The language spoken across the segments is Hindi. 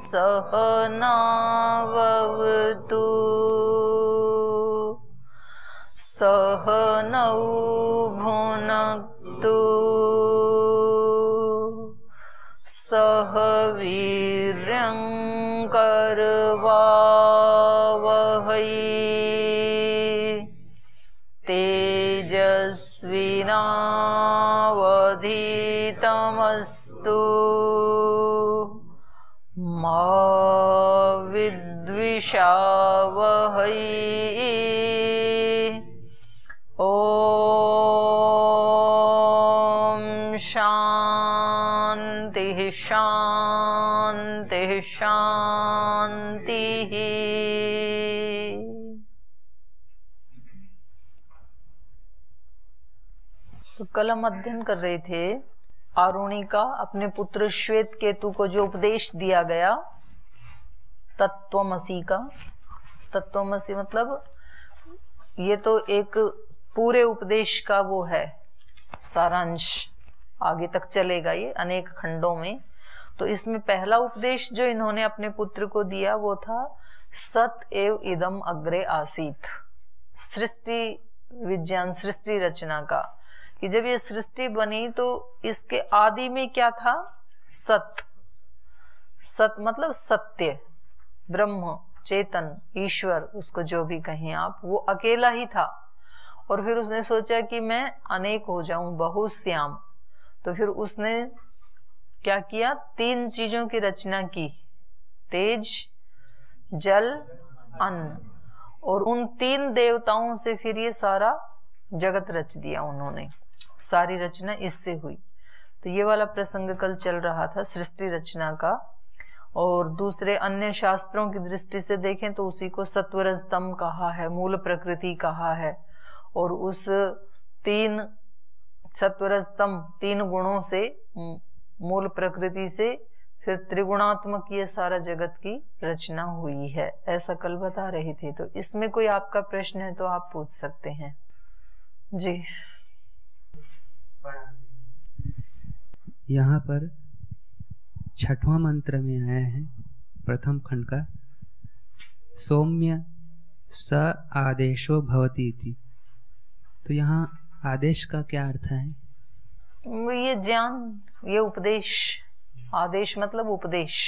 सहनावतु सहनौ भुनक्तु सह वीर्यं करवावहै तेजस्विनावधीतमस्तु मा विद्विषावहै। ओम शांति शांति शांति। तो कल हम अध्ययन कर रहे थे आरुणि का अपने पुत्र श्वेत केतु को जो उपदेश दिया गया तत्त्वमसि का। तत्त्वमसि मतलब ये तो एक पूरे उपदेश का वो है सारांश, आगे तक चलेगा ये अनेक खंडों में। तो इसमें पहला उपदेश जो इन्होंने अपने पुत्र को दिया वो था सत एव इदम अग्रे आसीत, सृष्टि विज्ञान, सृष्टि रचना का, कि जब ये सृष्टि बनी तो इसके आदि में क्या था? सत। सत मतलब सत्य, ब्रह्म, चेतन, ईश्वर, उसको जो भी कहें आप, वो अकेला ही था। और फिर उसने सोचा कि मैं अनेक हो जाऊं, बहुश्याम। तो फिर उसने क्या किया? तीन चीजों की रचना की, तेज, जल, अन्न। और उन तीन देवताओं से फिर ये सारा जगत रच दिया उन्होंने, सारी रचना इससे हुई। तो ये वाला प्रसंग कल चल रहा था सृष्टि रचना का। और दूसरे अन्य शास्त्रों की दृष्टि से देखें तो उसी को सत्वरजतम कहा है, मूल प्रकृति कहा है। और उस तीन सत्वरजतम तीन गुणों से, मूल प्रकृति से फिर त्रिगुणात्मक ये सारा जगत की रचना हुई है, ऐसा कल बता रही थी। तो इसमें कोई आपका प्रश्न है तो आप पूछ सकते हैं जी। यहाँ पर छठवां मंत्र में आया है प्रथम खंड का, सौम्य स आदेशो भवति इति। तो यहाँ आदेश का क्या अर्थ है? ये ज्ञान, ये उपदेश। आदेश मतलब उपदेश।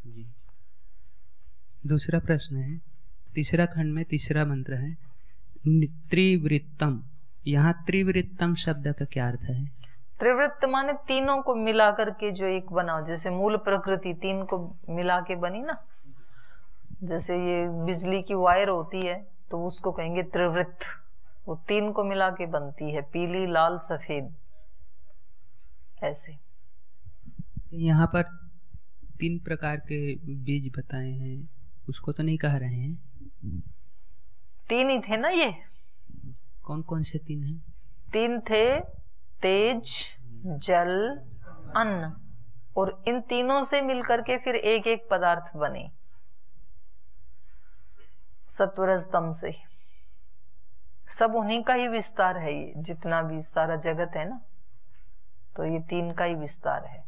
दूसरा प्रश्न है, तीसरा खंड में तीसरा मंत्र है त्रिवृत्तम। यहाँ त्रिवृत्तम शब्द का क्या अर्थ है? त्रिवृत्त माने तीनों को मिला करके जो एक बना, जैसे मूल प्रकृति तीन को मिला के बनी ना, जैसे ये बिजली की वायर होती है तो उसको कहेंगे त्रिवृत्त, वो तीन को मिला के बनती है, पीली, लाल, सफेद, ऐसे। यहाँ पर तीन प्रकार के बीज बताए हैं, उसको तो नहीं कह रहे हैं? तीन ही थे ना ये। कौन कौन से तीन हैं? तीन थे, तेज, जल, अन्न। और इन तीनों से मिलकर के फिर एक एक पदार्थ बने सत्वरजतम से। सब उन्हीं का ही विस्तार है, ये जितना भी सारा जगत है ना, तो ये तीन का ही विस्तार है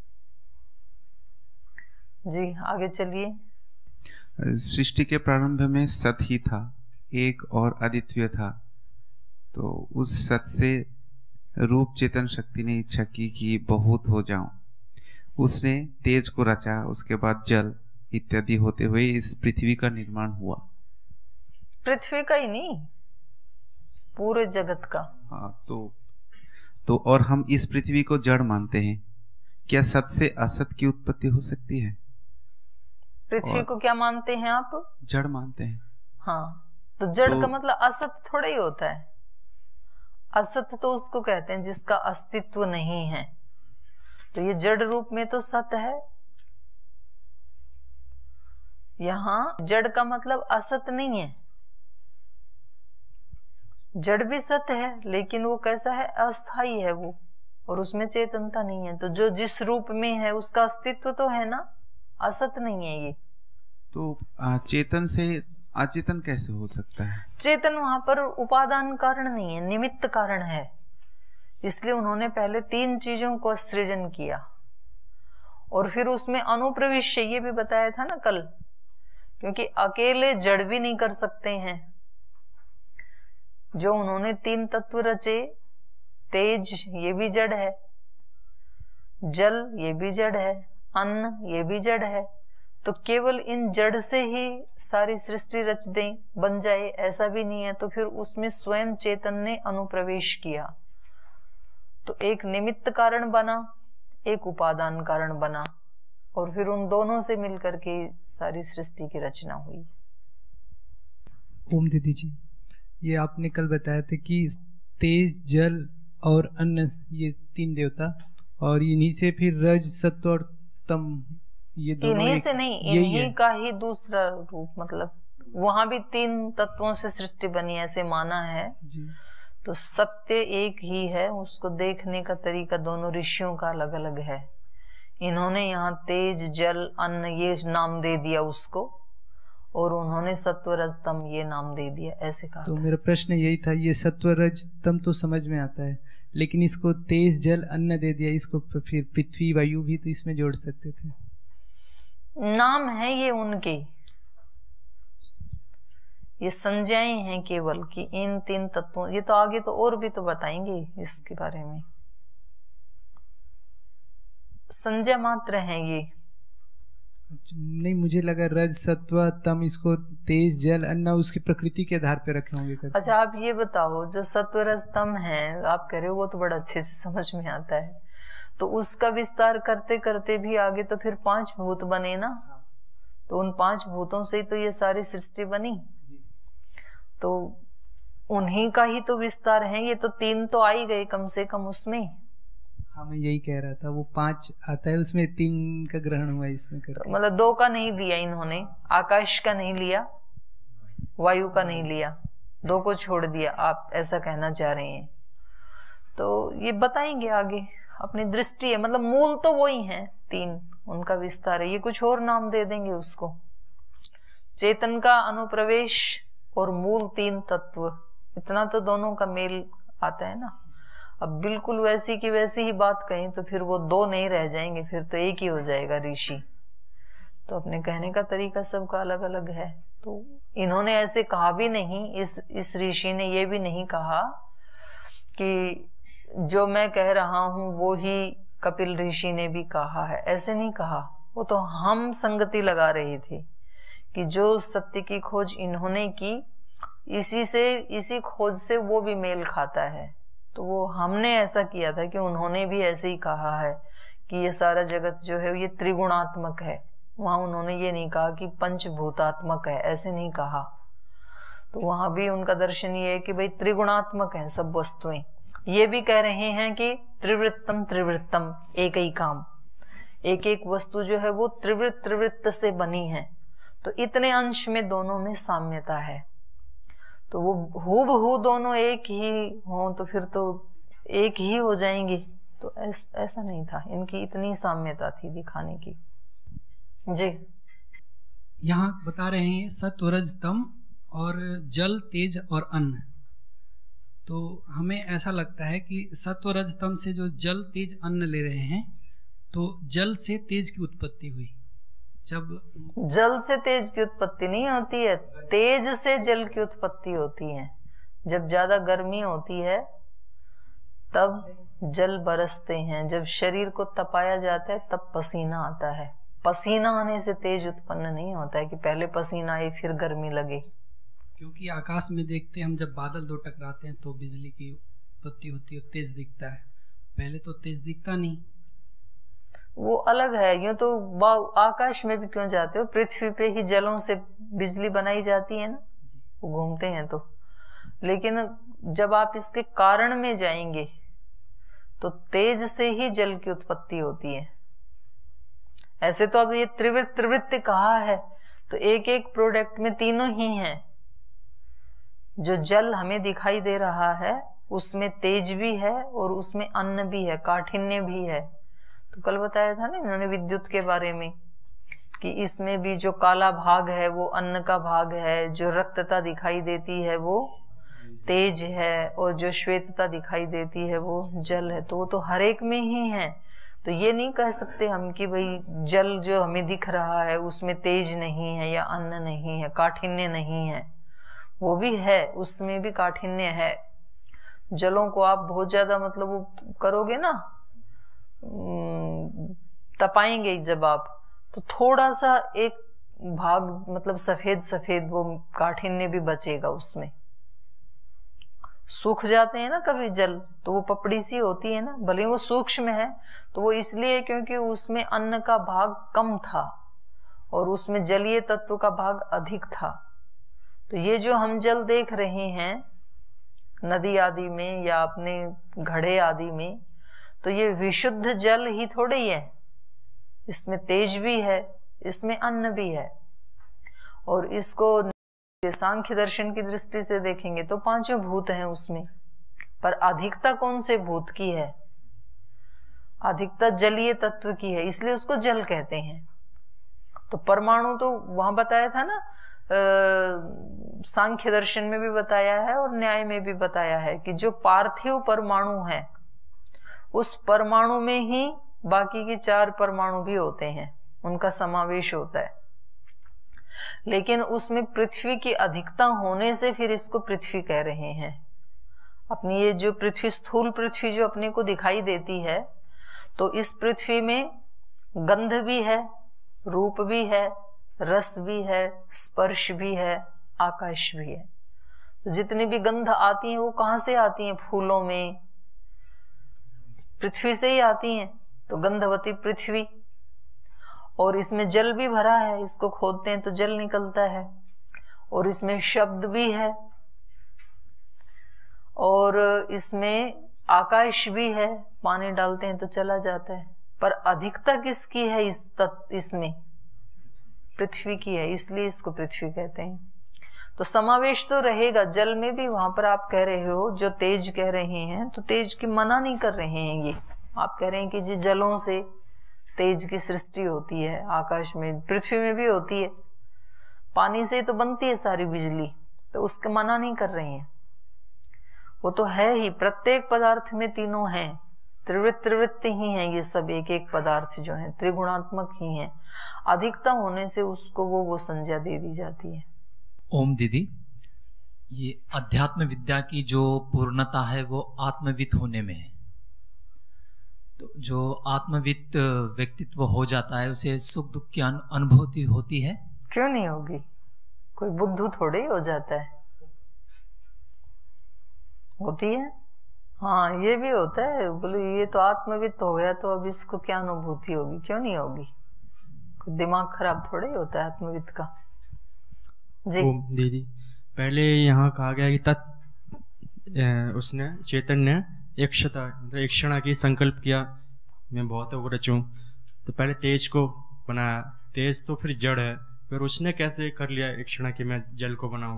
जी। आगे चलिए। सृष्टि के प्रारंभ में सत ही था, एक और अद्वितीय था। तो उस सत से रूप चेतन शक्ति ने इच्छा की कि बहुत हो जाऊं। उसने तेज को रचा, उसके बाद जल इत्यादि होते हुए इस पृथ्वी का निर्माण हुआ। पृथ्वी का ही नहीं, पूरे जगत का। हाँ, तो और हम इस पृथ्वी को जड़ मानते हैं। क्या सत से असत की उत्पत्ति हो सकती है? पृथ्वी को क्या मानते हैं आप? जड़ मानते हैं। हाँ, तो जड़ का मतलब असत थोड़ा ही होता है। असत तो उसको कहते हैं जिसका अस्तित्व नहीं है। तो ये जड़ रूप में तो सत है। यहाँ जड़ का मतलब असत नहीं है। जड़ भी सत है, लेकिन वो कैसा है? अस्थाई है वो, और उसमें चेतनता नहीं है। तो जो जिस रूप में है उसका अस्तित्व तो है ना, असत नहीं है ये। तो चेतन से अचेतन कैसे हो सकता है? चेतन वहां पर उपादान कारण नहीं है, निमित्त कारण है। इसलिए उन्होंने पहले तीन चीजों को सृजन किया और फिर उसमें अनुप्रविश्य ये भी बताया था ना कल, क्योंकि अकेले जड़ भी नहीं कर सकते हैं। जो उन्होंने 3 तत्व रचे, तेज ये भी जड़ है, जल ये भी जड़ है, अन्न ये भी जड़ है। तो केवल इन जड़ से ही सारी सृष्टि रच दें, बन जाए, ऐसा भी नहीं है। तो फिर उसमें स्वयं चेतन ने अनुप्रवेश किया, तो एक निमित्त कारण बना, एक उपादान कारण बना, और फिर उन दोनों से मिलकर के सारी सृष्टि की रचना हुई। ओम दीदी जी, ये आपने कल बताया था कि तेज, जल और अन्न, ये 3 देवता, और इन्हीं से फिर रज, सत्व और तम, ये दोनों इन्हीं से नहीं, इन्हीं का ही दूसरा रूप, मतलब वहां भी 3 तत्वों से सृष्टि बनी ऐसे माना है जी। तो सत्य एक ही है, उसको देखने का तरीका दोनों ऋषियों का अलग अलग है। इन्होंने यहाँ तेज, जल, अन्न ये नाम दे दिया उसको, और उन्होंने सत्व, रज, तम ये नाम दे दिया, ऐसे कहा। तो मेरा प्रश्न यही था, ये सत्व, रज, तम तो समझ में आता है, लेकिन इसको तेज, जल, अन्न दे दिया, इसको फिर पृथ्वी, वायु भी तो इसमें जोड़ सकते थे। नाम है ये उनके, ये संज्ञाएं हैं केवल कि इन 3 तत्वों, ये तो आगे तो और भी तो बताएंगे इसके बारे में, संज्ञा मात्र हैं ये। नहीं, मुझे लगा रज, सत्व, तम, इसको तेज, जल, अन्न उसकी प्रकृति के आधार पे रखे होंगे करके। अच्छा, आप ये बताओ, जो सत्व, रज, तम है आप कह रहे हो, वो तो बड़ा अच्छे से समझ में आता है, तो उसका विस्तार करते करते भी आगे तो फिर 5 भूत बने ना, तो उन 5 भूतों से ही तो ये सारी सृष्टि बनी, तो उन्हीं का ही तो विस्तार है। ये तो 3 तो आ ही गए कम से कम उसमें। हाँ, मैं यही कह रहा था, वो 5 आता है उसमें 3 का ग्रहण हुआ इसमें करके। मतलब 2 का नहीं दिया इन्होंने, आकाश का नहीं लिया, वायु का नहीं लिया, 2 को छोड़ दिया, आप ऐसा कहना चाह रहे हैं। तो ये बताएंगे आगे, अपनी दृष्टि है, मतलब मूल तो वही है 3, उनका विस्तार है, ये कुछ और नाम दे देंगे उसको। चेतन का अनुप्रवेश और मूल 3 तत्व, इतना तो दोनों का मेल आता है ना। अब बिल्कुल वैसी की वैसी ही बात कहें तो फिर वो 2 नहीं रह जाएंगे, फिर तो एक ही हो जाएगा ऋषि। तो अपने कहने का तरीका सबका अलग अलग है। तो इन्होंने ऐसे कहा भी नहीं, इस ऋषि ने ये भी नहीं कहा कि जो मैं कह रहा हूं वो ही कपिल ऋषि ने भी कहा है, ऐसे नहीं कहा। वो तो हम संगति लगा रहे थे कि जो सत्य की खोज इन्होंने की, इसी खोज से वो भी मेल खाता है। तो वो हमने ऐसा किया था कि उन्होंने भी ऐसे ही कहा है कि ये सारा जगत जो है ये त्रिगुणात्मक है। वहां उन्होंने ये नहीं कहा कि पंचभूतात्मक है, ऐसे नहीं कहा। तो वहां भी उनका दर्शन ये है कि भाई त्रिगुणात्मक है सब वस्तुएं। ये भी कह रहे हैं कि त्रिवृत्तम, एक ही काम, एक एक वस्तु जो है वो त्रिवृत्त से बनी है। तो इतने अंश में दोनों में साम्यता है। तो वो हूबहू दोनों एक ही हो तो फिर तो एक ही हो जाएंगे। तो ऐसा नहीं था, इनकी इतनी साम्यता थी दिखाने की। जी, यहाँ बता रहे हैं सत्व, रज, तम और जल, तेज और अन्न। तो हमें ऐसा लगता है कि सत्व, रज, तम से जो जल, तेज, अन्न ले रहे हैं, तो जल से तेज की उत्पत्ति हुई। जब जल से तेज की उत्पत्ति नहीं होती है, तेज से जल की उत्पत्ति होती है। जब ज्यादा गर्मी होती है तब जल बरसते हैं, जब शरीर को तपाया जाता है तब पसीना आता है। पसीना आने से तेज उत्पन्न नहीं होता है कि पहले पसीना आए फिर गर्मी लगे। क्योंकि आकाश में देखते हैं हम, जब बादल 2 टकराते हैं तो बिजली की उत्पत्ति होती है, तेज दिखता है। पहले तो तेज दिखता नहीं। वो अलग है। यूं तो आकाश में भी क्यों जाते हो, पृथ्वी पे ही जलों से बिजली बनाई जाती है ना, वो घूमते हैं तो। लेकिन जब आप इसके कारण में जाएंगे तो तेज से ही जल की उत्पत्ति होती है। ऐसे तो अब ये त्रिवृत्त कहा है तो एक एक प्रोडक्ट में तीनों ही हैं। जो जल हमें दिखाई दे रहा है उसमें तेज भी है और उसमें अन्न भी है, काठिन्य भी है। तो कल बताया था ना इन्होंने विद्युत के बारे में कि इसमें भी जो काला भाग है वो अन्न का भाग है, जो रक्तता दिखाई देती है वो तेज है, और जो श्वेतता दिखाई देती है वो जल है। तो वो तो हर एक में ही है। तो ये नहीं कह सकते हम कि भाई जल जो हमें दिख रहा है उसमें तेज नहीं है या अन्न नहीं है, काठिन्य नहीं है। वो भी है, उसमें भी काठिन्य है। जलों को आप बहुत ज्यादा मतलब वो करोगे ना, तपाएंगे जब आप, तो थोड़ा सा एक भाग मतलब सफेद सफेद वो काठिन्य भी बचेगा उसमें। सूख जाते हैं ना कभी जल, तो वो पपड़ी सी होती है ना, भले वो सूक्ष्म है, तो वो इसलिए क्योंकि उसमें अन्न का भाग कम था और उसमें जलीय तत्व का भाग अधिक था। तो ये जो हम जल देख रहे हैं नदी आदि में या अपने घड़े आदि में, तो ये विशुद्ध जल ही थोड़े ही है, इसमें तेज भी है, इसमें अन्न भी है। और इसको सांख्य दर्शन की दृष्टि से देखेंगे तो पांचों भूत हैं उसमें, पर अधिकता कौन से भूत की है? अधिकता जलीय तत्व की है, इसलिए उसको जल कहते हैं। तो परमाणु तो वहां बताया था ना, सांख्य दर्शन में भी बताया है और न्याय में भी बताया है कि जो पार्थिव परमाणु है उस परमाणु में ही बाकी की 4 परमाणु भी होते हैं, उनका समावेश होता है। लेकिन उसमें पृथ्वी की अधिकता होने से फिर इसको पृथ्वी कह रहे हैं। अपनी ये जो पृथ्वी, स्थूल पृथ्वी जो अपने को दिखाई देती है, तो इस पृथ्वी में गंध भी है, रूप भी है, रस भी है, स्पर्श भी है, आकाश भी है। तो जितनी भी गंध आती हैं वो कहां से आती हैं? फूलों में, पृथ्वी से ही आती हैं। तो गंधवती पृथ्वी। और इसमें जल भी भरा है, इसको खोदते हैं तो जल निकलता है। और इसमें शब्द भी है और इसमें आकाश भी है, पानी डालते हैं तो चला जाता है। पर अधिकता किसकी है? इसमें पृथ्वी की है, इसलिए इसको पृथ्वी कहते हैं। तो समावेश तो रहेगा जल में भी। वहां पर आप कह रहे हो जो तेज कह रहे हैं, तो तेज की मना नहीं कर रहे हैं। ये आप कह रहे हैं कि जी जलों से तेज की सृष्टि होती है, आकाश में, पृथ्वी में भी होती है, पानी से तो बनती है सारी बिजली, तो उसका मना नहीं कर रहे हैं। वो तो है ही, प्रत्येक पदार्थ में तीनों हैं, त्रिवृत्ति ही है ये सब, एक एक पदार्थ जो है त्रिगुणात्मक ही है। अधिकता होने से उसको वो संज्ञा दे दी जाती है। ओम दीदी, ये अध्यात्म विद्या की जो पूर्णता है वो आत्मविद होने में है। तो जो आत्मविद व्यक्तित्व हो जाता है उसे सुख दुख की अनुभूति होती है? क्यों नहीं होगी? कोई बुद्धू थोड़े ही हो जाता है, होती है। हाँ, ये भी होता है। बोले ये तो आत्मविद हो गया तो अब इसको क्या अनुभूति होगी? क्यों नहीं होगी? कोई दिमाग खराब थोड़े ही होता है आत्मविद का। जी दीदी, पहले यहाँ कहा गया कि उसने चेतन ने एकशता मतलब एक क्षण की संकल्प किया, मैं बहुत को रचूं। तो पहले तेज को बनाया, तेज तो फिर जड़ है, फिर उसने कैसे कर लिया एक क्षण की मैं जल को बनाऊं?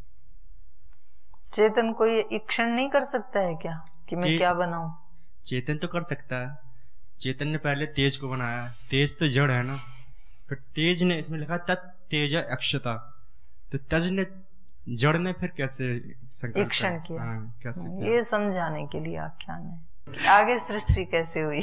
चेतन को ये इक्षण नहीं कर सकता है क्या कि मैं क्या बनाऊं? चेतन तो कर सकता है। चेतन ने पहले तेज को बनाया, तेज तो जड़ है ना, फिर तेज ने इसमें लिखा तत् तेज अक्षता, तो तज ने जड़ ने फिर कैसे इक्षण किया? कैसे किया? ये समझाने के लिए आख्यान है। आगे सृष्टि कैसे हुई?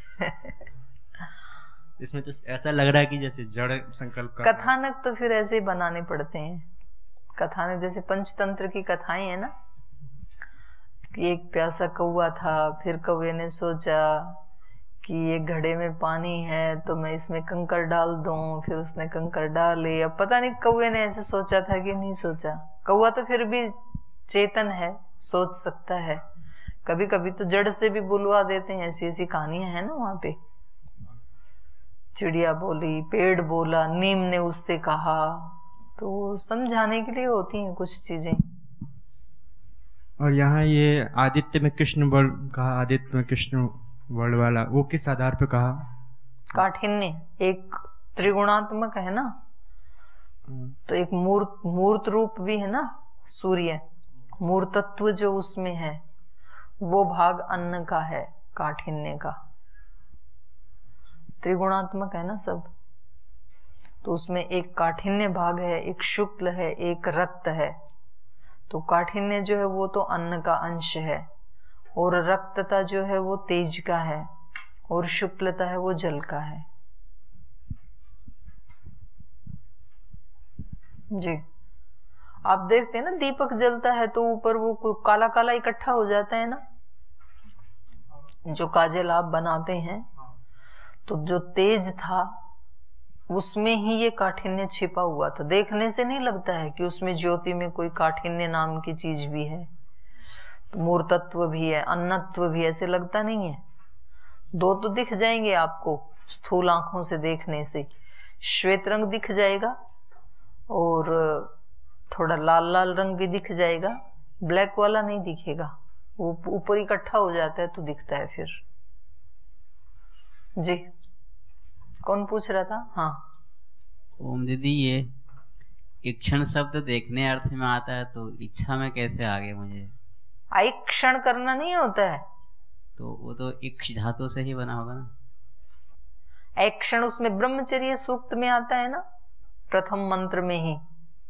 इसमें तो ऐसा लग रहा है कि जैसे जड़ संकल्प का कथानक तो फिर ऐसे ही बनाने पड़ते हैं। कथानक जैसे पंचतंत्र की कथाएं है ना, कि एक प्यासा कौवा था, फिर कौवे ने सोचा कि ये घड़े में पानी है तो मैं इसमें कंकर डाल दूं, फिर उसने कंकर डाले। अब पता नहीं कौवे ने ऐसे सोचा था कि नहीं सोचा। कौवा तो फिर भी चेतन है, सोच सकता है। कभी कभी तो जड़ से भी बुलवा देते हैं, ऐसी ऐसी कहानियां है ना वहां पे। चिड़िया बोली, पेड़ बोला, नीम ने उससे कहा, तो समझाने के लिए होती हैं कुछ चीजें। और यहाँ ये आदित्य में कृष्ण बल कहा, आदित्य में कृष्ण वर्ड वाला, वो किस आधार पे कहा? काठिन्य एक त्रिगुणात्मक है ना, तो एक मूर्त रूप भी है ना, सूर्य मूर्तत्व जो उसमें है वो भाग अन्न का है, काठिन्य का। त्रिगुणात्मक है ना सब, तो उसमें एक काठिन्य भाग है, एक शुक्ल है, एक रक्त है। तो काठिन्य जो है वो तो अन्न का अंश है, और रक्तता जो है वो तेज का है, और शुक्लता है वो जल का है। जी, आप देखते हैं ना दीपक जलता है तो ऊपर वो काला काला इकट्ठा हो जाता है ना, जो काजल आप बनाते हैं, तो जो तेज था उसमें ही ये काठिन्य छिपा हुआ था। देखने से नहीं लगता है कि उसमें ज्योति में कोई काठिन्य नाम की चीज भी है, तो मूर्तत्व भी है, अन्नत्व भी, ऐसे लगता नहीं है। दो तो दिख जाएंगे आपको स्थूल आंखों से देखने से, श्वेत रंग दिख जाएगा और थोड़ा लाल लाल रंग भी दिख जाएगा, ब्लैक वाला नहीं दिखेगा, वो ऊपर इकट्ठा हो जाता है तो दिखता है फिर। जी, कौन पूछ रहा था? हाँ ओम दीदी, ये इक्षण शब्द देखने अर्थ में आता है तो इच्छा में कैसे आ गया मुझे? आइक्षण करना नहीं होता है, तो वो तो इक्ष धातु से ही बना होगा ना। ऐक्षण उसमें ब्रह्मचर्य सूक्त में आता है ना, प्रथम मंत्र में ही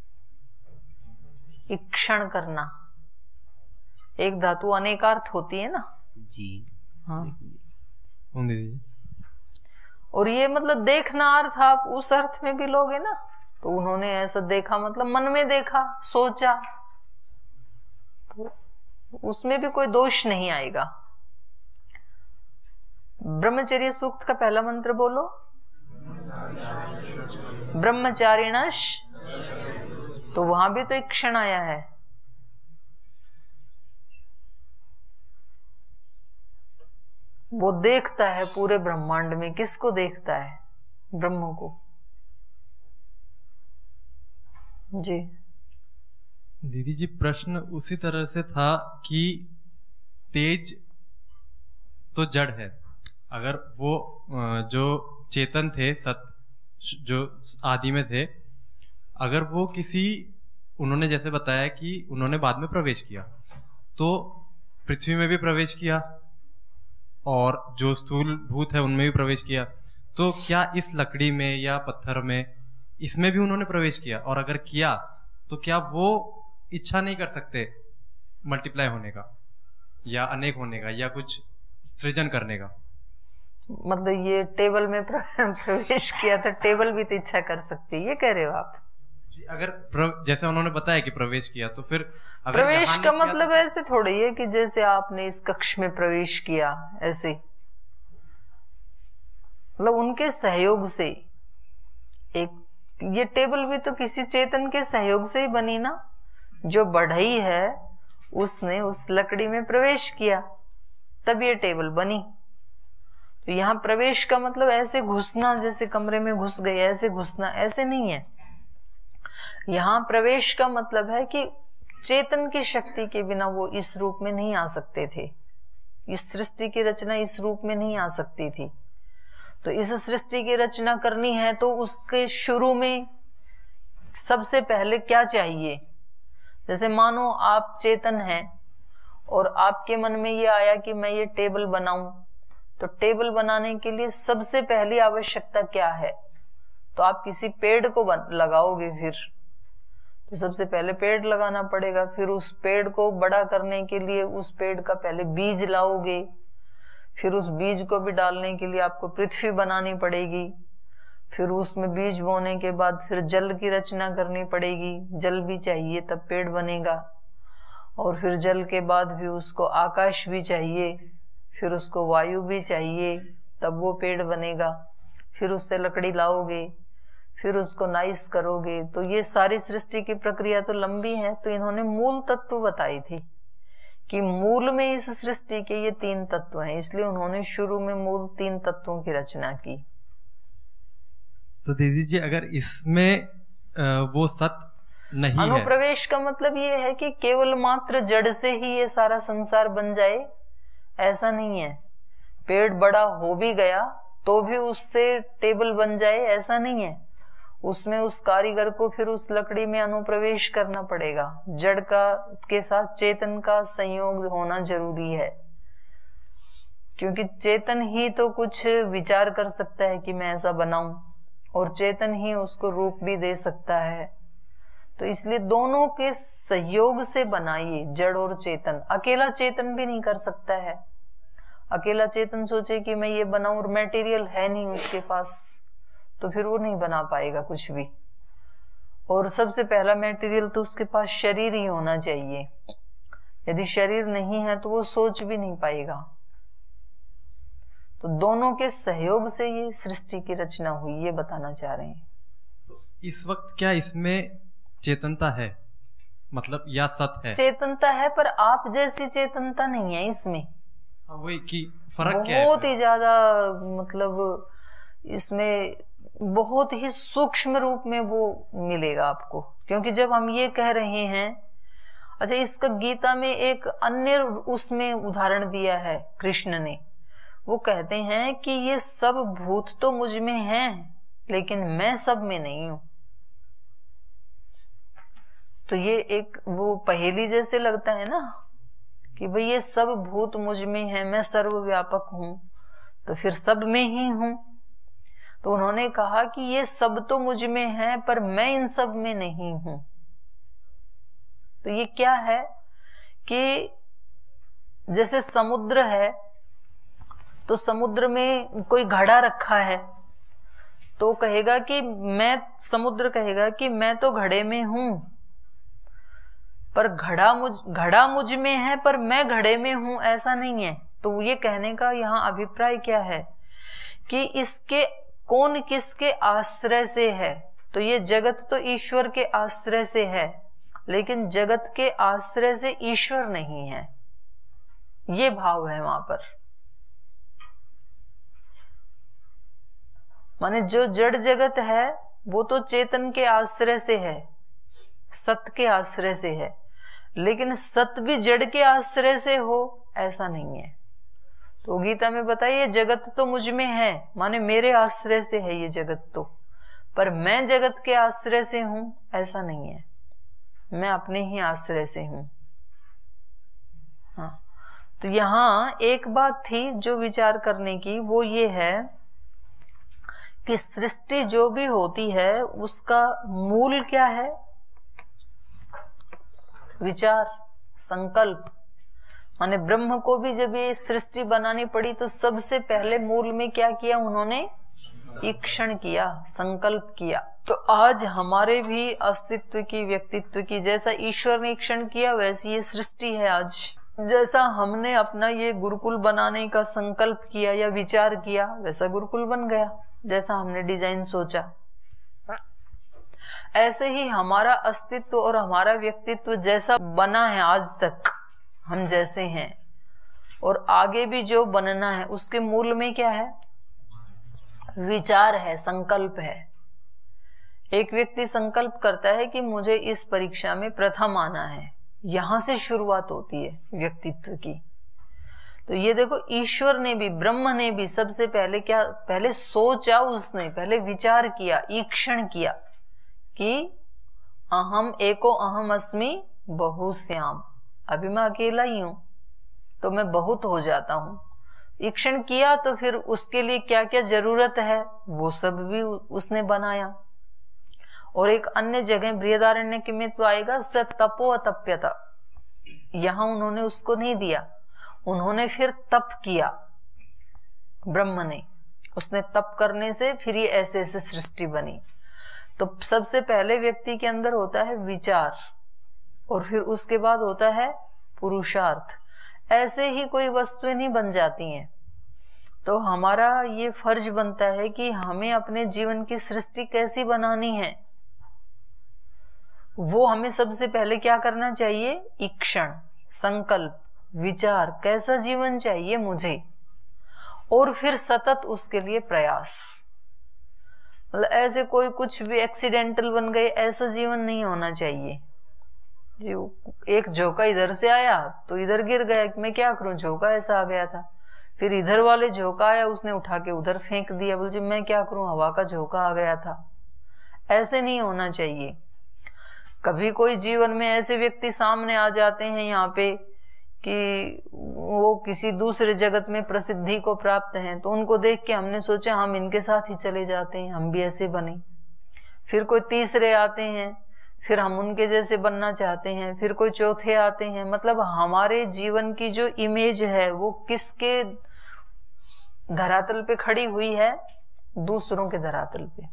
इक्षण करना। एक धातु अनेकार्थ होती है ना जी। हाँ। ओम दीदी, और ये मतलब देखना अर्थ आप उस अर्थ में भी लोगे ना, तो उन्होंने ऐसा देखा मतलब मन में देखा, सोचा, तो उसमें भी कोई दोष नहीं आएगा। ब्रह्मचर्य सूक्त का पहला मंत्र बोलो, ब्रह्मचारिणश, तो वहां भी तो एक क्षण आया है। वो देखता है पूरे ब्रह्मांड में, किसको देखता है? ब्रह्म को। जी दीदी जी, प्रश्न उसी तरह से था कि तेज तो जड़ है, अगर वो जो चेतन थे, सत जो आदि में थे, अगर वो किसी, उन्होंने जैसे बताया कि उन्होंने बाद में प्रवेश किया, तो पृथ्वी में भी प्रवेश किया और जो स्थूल भूत है उनमें भी प्रवेश किया, तो क्या इस लकड़ी में या पत्थर में, इसमें भी उन्होंने प्रवेश किया? और अगर किया तो क्या वो इच्छा नहीं कर सकते मल्टीप्लाई होने का या अनेक होने का या कुछ सृजन करने का? मतलब ये टेबल में प्रवेश किया तो टेबल भी तो इच्छा कर सकती है, ये कह रहे हो आप? जी, अगर जैसे उन्होंने बताया कि प्रवेश किया, तो फिर अगर प्रवेश का मतलब ऐसे थोड़ी है कि जैसे आपने इस कक्ष में प्रवेश किया, ऐसे मतलब उनके सहयोग से। एक ये टेबल भी तो किसी चेतन के सहयोग से ही बनी ना, जो बढ़ई है उसने उस लकड़ी में प्रवेश किया तब ये टेबल बनी। तो यहाँ प्रवेश का मतलब ऐसे घुसना, जैसे कमरे में घुस गए ऐसे घुसना, ऐसे नहीं है। यहाँ प्रवेश का मतलब है कि चेतन की शक्ति के बिना वो इस रूप में नहीं आ सकते थे, इस सृष्टि की रचना इस रूप में नहीं आ सकती थी। तो इस सृष्टि की रचना करनी है तो उसके शुरू में सबसे पहले क्या चाहिए? जैसे मानो आप चेतन हैं और आपके मन में ये आया कि मैं ये टेबल बनाऊं, तो टेबल बनाने के लिए सबसे पहली आवश्यकता क्या है? तो आप किसी पेड़ को लगाओगे, फिर तो सबसे पहले पेड़ लगाना पड़ेगा, फिर उस पेड़ को बड़ा करने के लिए उस पेड़ का पहले बीज लाओगे, फिर उस बीज को भी डालने के लिए आपको पृथ्वी बनानी पड़ेगी, फिर उसमें बीज बोने के बाद फिर जल की रचना करनी पड़ेगी, जल भी चाहिए तब पेड़ बनेगा, और फिर जल के बाद भी उसको आकाश भी चाहिए, फिर उसको वायु भी चाहिए तब वो पेड़ बनेगा, फिर उससे लकड़ी लाओगे, फिर उसको नाइस करोगे। तो ये सारी सृष्टि की प्रक्रिया तो लंबी है। तो इन्होंने मूल तत्व बताई थी कि मूल में इस सृष्टि के ये 3 तत्व हैं, इसलिए उन्होंने शुरू में मूल 3 तत्वों की रचना की। तो दीदी जी, अगर इसमें वो सत नहीं है, अनुप्रवेश का मतलब ये है कि केवल मात्र जड़ से ही ये सारा संसार बन जाए, ऐसा नहीं है। पेड़ बड़ा हो भी गया तो भी उससे टेबल बन जाए, ऐसा नहीं है। उसमें उस कारीगर को फिर उस लकड़ी में अनुप्रवेश करना पड़ेगा। जड़ का के साथ चेतन का संयोग होना जरूरी है, क्योंकि चेतन ही तो कुछ विचार कर सकता है कि मैं ऐसा बनाऊं, और चेतन ही उसको रूप भी दे सकता है। तो इसलिए दोनों के सहयोग से बनाइए, जड़ और चेतन। अकेला चेतन भी नहीं कर सकता है, अकेला चेतन सोचे कि मैं ये बनाऊं और मटेरियल है नहीं उसके पास, तो फिर वो नहीं बना पाएगा कुछ भी। और सबसे पहला मटेरियल तो उसके पास शरीर ही होना चाहिए। यदि शरीर नहीं है तो वो सोच भी नहीं पाएगा। तो दोनों के सहयोग से ये सृष्टि की रचना हुई, ये बताना चाह रहे हैं। तो इस वक्त क्या इसमें चेतनता है, मतलब या सत है? चेतनता है, पर आप जैसी चेतनता नहीं है इसमें। वही कि फर्क क्या है? बहुत ही ज्यादा, मतलब इसमें बहुत ही सूक्ष्म रूप में वो मिलेगा आपको। क्योंकि जब हम ये कह रहे हैं, अच्छा इसका गीता में एक अन्य उसमें उदाहरण दिया है कृष्ण ने। वो कहते हैं कि ये सब भूत तो मुझ में हैं, लेकिन मैं सब में नहीं हूं। तो ये एक वो पहेली जैसे लगता है ना कि भाई ये सब भूत मुझ में है, मैं सर्वव्यापक हूं, तो फिर सब में ही हूं। तो उन्होंने कहा कि ये सब तो मुझ में है, पर मैं इन सब में नहीं हूं। तो ये क्या है कि जैसे समुद्र है, तो समुद्र में कोई घड़ा रखा है, तो कहेगा कि समुद्र कहेगा कि मैं तो घड़े में हूं, पर घड़ा मुझ में है, पर मैं घड़े में हूं, ऐसा नहीं है। तो ये कहने का यहाँ अभिप्राय क्या है कि इसके कौन किसके आश्रय से है। तो ये जगत तो ईश्वर के आश्रय से है, लेकिन जगत के आश्रय से ईश्वर नहीं है, ये भाव है वहां पर। माने जो जड़ जगत है वो तो चेतन के आश्रय से है, सत्य के आश्रय से है, लेकिन सत्य भी जड़ के आश्रय से हो ऐसा नहीं है। तो गीता में बताइए जगत तो मुझ में है, माने मेरे आश्रय से है ये जगत तो, पर मैं जगत के आश्रय से हूं ऐसा नहीं है, मैं अपने ही आश्रय से हूं। हाँ, तो यहां एक बात थी जो विचार करने की, वो ये है कि सृष्टि जो भी होती है उसका मूल क्या है? विचार, संकल्प। माने ब्रह्म को भी जब ये सृष्टि बनानी पड़ी तो सबसे पहले मूल में क्या किया उन्होंने? ईक्षण किया, संकल्प किया। तो आज हमारे भी अस्तित्व की, व्यक्तित्व की, जैसा ईश्वर ने ईक्षण किया वैसी ये सृष्टि है आज। जैसा हमने अपना ये गुरुकुल बनाने का संकल्प किया या विचार किया, वैसा गुरुकुल बन गया, जैसा हमने डिजाइन सोचा। ऐसे ही हमारा अस्तित्व और हमारा व्यक्तित्व जैसा बना है आज तक, हम जैसे हैं, और आगे भी जो बनना है उसके मूल में क्या है? विचार है, संकल्प है। एक व्यक्ति संकल्प करता है कि मुझे इस परीक्षा में प्रथम आना है, यहां से शुरुआत होती है व्यक्तित्व की। तो ये देखो ईश्वर ने भी, ब्रह्म ने भी सबसे पहले क्या? पहले सोचा उसने, पहले विचार किया, ईक्षण किया कि अहम एको अहम अस्मि बहुश्याम, अभी मैं अकेला ही हूं तो मैं बहुत हो जाता हूं। ईक्षण किया तो फिर उसके लिए क्या क्या जरूरत है वो सब भी उसने बनाया। और एक अन्य जगह बृहदारण्यक में तो आएगा स तपो अतप्यता, यहां उन्होंने उसको नहीं दिया, उन्होंने फिर तप किया ब्रह्म ने, उसने तप करने से फिर ये ऐसे ऐसे सृष्टि बनी। तो सबसे पहले व्यक्ति के अंदर होता है विचार, और फिर उसके बाद होता है पुरुषार्थ। ऐसे ही कोई वस्तुएं नहीं बन जाती हैं। तो हमारा ये फर्ज बनता है कि हमें अपने जीवन की सृष्टि कैसी बनानी है, वो हमें सबसे पहले क्या करना चाहिए? ईक्षण, संकल्प, विचार, कैसा जीवन चाहिए मुझे, और फिर सतत उसके लिए प्रयास। मतलब ऐसे कोई कुछ भी एक्सीडेंटल बन गए ऐसा जीवन नहीं होना चाहिए। एक झोंका इधर से आया तो इधर गिर गया, मैं क्या करूं, झोंका ऐसा आ गया था। फिर इधर वाले झोंका आया, उसने उठा के उधर फेंक दिया, बोल जी मैं क्या करूं, हवा का झोंका आ गया था। ऐसे नहीं होना चाहिए। कभी कोई जीवन में ऐसे व्यक्ति सामने आ जाते हैं यहाँ पे कि वो किसी दूसरे जगत में प्रसिद्धि को प्राप्त हैं, तो उनको देख के हमने सोचा हम इनके साथ ही चले जाते हैं, हम भी ऐसे बने। फिर कोई तीसरे आते हैं, फिर हम उनके जैसे बनना चाहते हैं, फिर कोई चौथे आते हैं। मतलब हमारे जीवन की जो इमेज है वो किसके धरातल पे खड़ी हुई है? दूसरों के धरातल पे।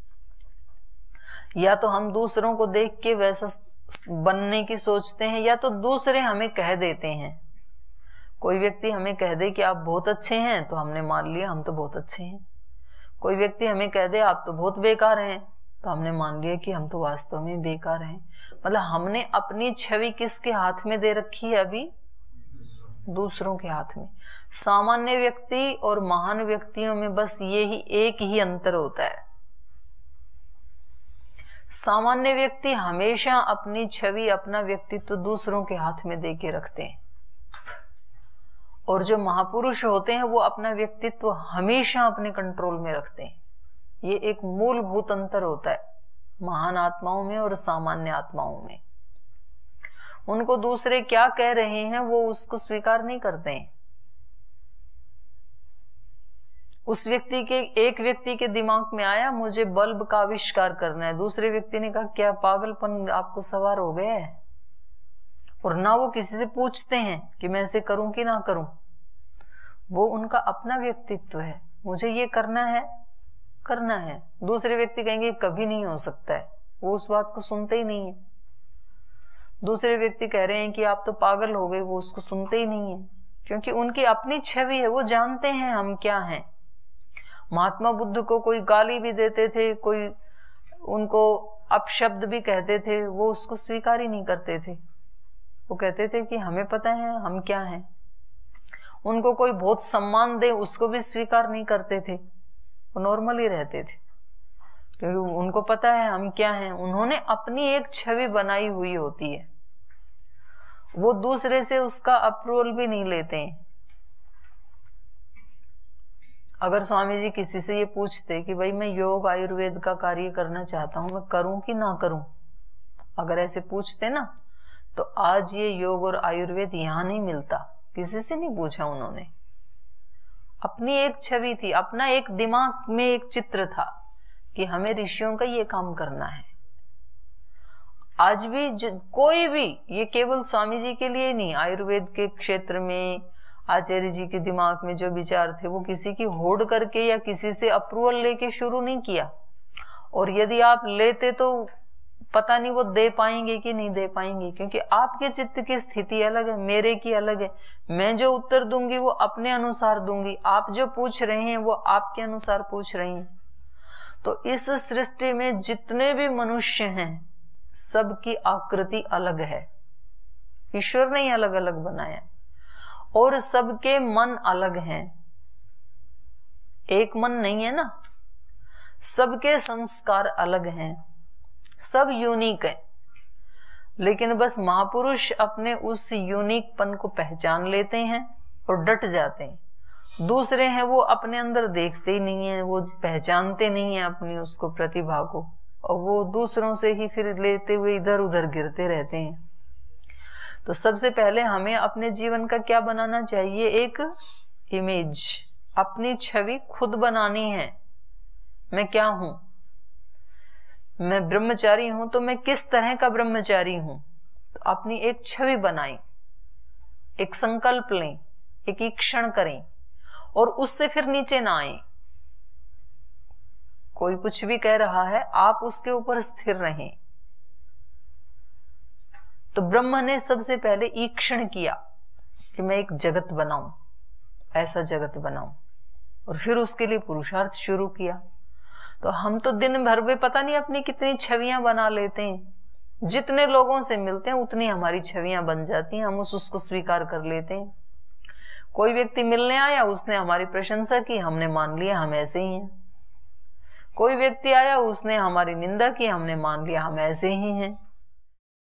या तो हम दूसरों को देख के वैसा बनने की सोचते हैं, या तो दूसरे हमें कह देते हैं। कोई व्यक्ति हमें कह दे कि आप बहुत अच्छे हैं, तो हमने मान लिया हम तो बहुत अच्छे हैं। कोई व्यक्ति हमें कह दे आप तो बहुत बेकार हैं, तो हमने मान लिया कि हम तो वास्तव में बेकार हैं। मतलब हमने अपनी छवि किसके हाथ में दे रखी है? अभी दूसरों के हाथ में। सामान्य व्यक्ति और महान व्यक्तियों में बस ये ही एक ही अंतर होता है। सामान्य व्यक्ति हमेशा अपनी छवि, अपना व्यक्तित्व दूसरों के हाथ में दे के रखते हैं, और जो महापुरुष होते हैं वो अपना व्यक्तित्व हमेशा अपने कंट्रोल में रखते हैं। ये एक मूलभूत अंतर होता है महान आत्माओं में और सामान्य आत्माओं में। उनको दूसरे क्या कह रहे हैं वो उसको स्वीकार नहीं करते हैं। उस व्यक्ति के, एक व्यक्ति के दिमाग में आया मुझे बल्ब का आविष्कार करना है, दूसरे व्यक्ति ने कहा क्या पागलपन आपको सवार हो गया है? और ना वो किसी से पूछते हैं कि मैं ऐसे करूं कि ना करूं। वो उनका अपना व्यक्तित्व है, मुझे ये करना है। दूसरे व्यक्ति कहेंगे कभी नहीं हो सकता है, वो उस बात को सुनते ही नहीं है। दूसरे व्यक्ति कह रहे हैं कि आप तो पागल हो गए, वो उसको सुनते ही नहीं है, क्योंकि उनकी अपनी छवि है, वो जानते हैं हम क्या हैं। महात्मा बुद्ध को कोई गाली भी देते थे, कोई उनको अपशब्द भी कहते थे, वो उसको स्वीकार ही नहीं करते थे। वो कहते थे कि हमें पता है हम क्या हैं। उनको कोई बहुत सम्मान दे उसको भी स्वीकार नहीं करते थे, वो नॉर्मल ही रहते थे, क्योंकि उनको पता है हम क्या हैं। उन्होंने अपनी एक छवि बनाई हुई होती है, वो दूसरे से उसका अप्रूवल भी नहीं लेते हैं। अगर स्वामी जी किसी से ये पूछते कि भाई मैं योग आयुर्वेद का कार्य करना चाहता हूं, मैं करूं कि ना करूं, अगर ऐसे पूछते ना, तो आज ये योग और आयुर्वेद यहां नहीं मिलता। किसी से नहीं पूछा उन्होंने। अपनी एक छवि थी, अपना एक दिमाग में एक चित्र था कि हमें ऋषियों का ये काम करना है। आज भी कोई भी, ये केवल स्वामी जी के लिए नहीं, आयुर्वेद के क्षेत्र में आचार्य जी के दिमाग में जो विचार थे वो किसी की होड़ करके या किसी से अप्रूवल लेके शुरू नहीं किया। और यदि आप लेते तो पता नहीं वो दे पाएंगे कि नहीं दे पाएंगे, क्योंकि आपके चित्त की स्थिति अलग है, मेरे की अलग है। मैं जो उत्तर दूंगी वो अपने अनुसार दूंगी, आप जो पूछ रहे हैं वो आपके अनुसार पूछ रहे हैं। तो इस सृष्टि में जितने भी मनुष्य हैं सबकी आकृति अलग है, ईश्वर ने ही अलग अलग बनाया, और सबके मन अलग हैं, एक मन नहीं है ना। सबके संस्कार अलग हैं, सब यूनिक है, लेकिन बस महापुरुष अपने उस यूनिकपन को पहचान लेते हैं और डट जाते हैं। दूसरे हैं वो अपने अंदर देखते ही नहीं है, वो पहचानते नहीं है अपनी उसको प्रतिभा को, और वो दूसरों से ही फिर लेते हुए इधर उधर गिरते रहते हैं। तो सबसे पहले हमें अपने जीवन का क्या बनाना चाहिए? एक इमेज, अपनी छवि खुद बनानी है। मैं क्या हूं? मैं ब्रह्मचारी हूं तो मैं किस तरह का ब्रह्मचारी हूं? तो अपनी एक छवि बनाएं, एक संकल्प लें, एक ईक्षण करें, और उससे फिर नीचे ना आए। कोई कुछ भी कह रहा है आप उसके ऊपर स्थिर रहें। तो ब्रह्म ने सबसे पहले ईक्षण किया कि मैं एक जगत बनाऊं, ऐसा जगत बनाऊं, और फिर उसके लिए पुरुषार्थ शुरू किया। तो हम तो दिन भर में पता नहीं अपनी कितनी छवियां बना लेते हैं। जितने लोगों से मिलते हैं उतनी हमारी छवियां बन जाती हैं, हम उसको स्वीकार कर लेते हैं। कोई व्यक्ति मिलने आया, उसने हमारी प्रशंसा की, हमने मान लिया हम ऐसे ही हैं। कोई व्यक्ति आया, उसने हमारी निंदा की, हमने मान लिया हम ऐसे ही हैं।